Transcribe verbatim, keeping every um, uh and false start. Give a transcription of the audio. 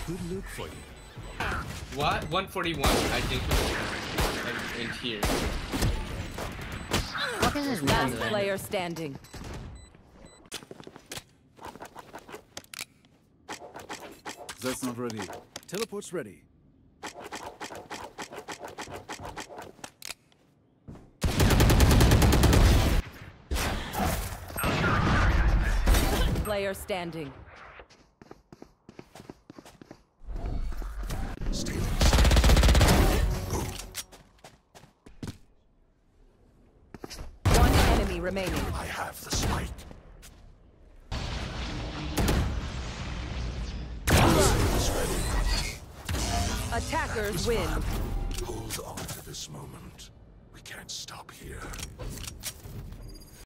Good look for you. What? one forty-one, I think. In here. What is this Last man? player standing. That's not ready. Teleport's ready. Player standing. Stay One enemy remaining. I have the spike. Attackers win. Hold on to this moment. We can't stop here.